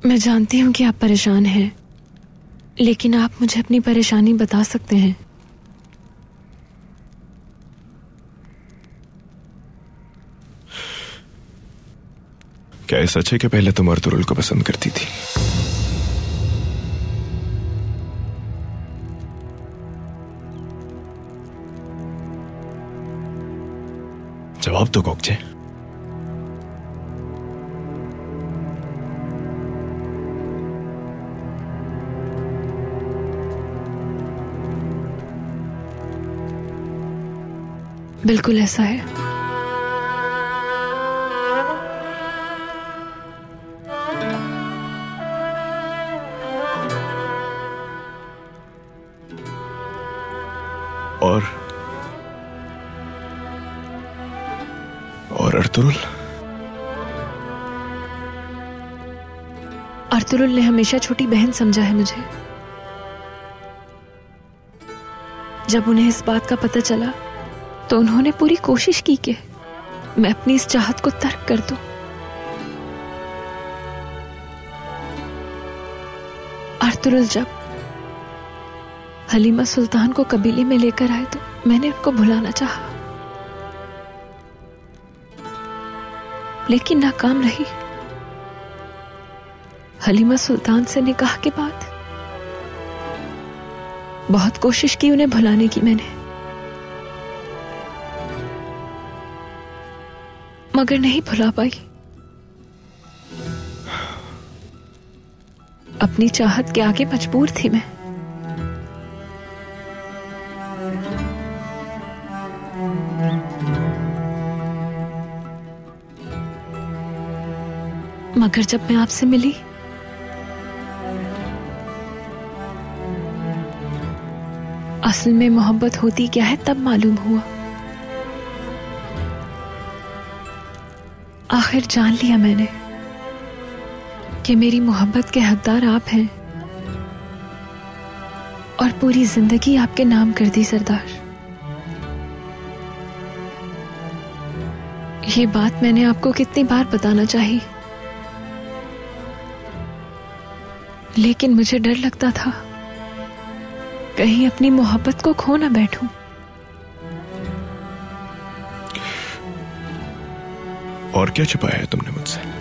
मैं जानती हूँ कि आप परेशान हैं, लेकिन आप मुझे अपनी परेशानी बता सकते हैं। क्या ये सच है कि पहले तुम अर्तुरुल को पसंद करती थी? जवाब तो गोकचे। बिल्कुल ऐसा है। और अर्तुरुल? अर्तुरुल ने हमेशा छोटी बहन समझा है मुझे। जब उन्हें इस बात का पता चला तो उन्होंने पूरी कोशिश की कि मैं अपनी इस चाहत को तर्क कर दूं। अर्तुरुल जब हलीमा सुल्तान को कबीले में लेकर आए तो मैंने उनको भुलाना चाहा, लेकिन नाकाम रही। हलीमा सुल्तान से निकाह के बाद बहुत कोशिश की उन्हें भुलाने की मैंने, मगर नहीं भुला पाई। अपनी चाहत के आगे मजबूर थी मैं। मगर जब मैं आपसे मिली असल में मोहब्बत होती क्या है तब मालूम हुआ। आखिर जान लिया मैंने कि मेरी मोहब्बत के हकदार आप हैं और पूरी जिंदगी आपके नाम कर दी सरदार। ये बात मैंने आपको कितनी बार बताना चाहिए, लेकिन मुझे डर लगता था कहीं अपनी मोहब्बत को खो ना बैठूं। और क्या छुपाया है तुमने मुझसे?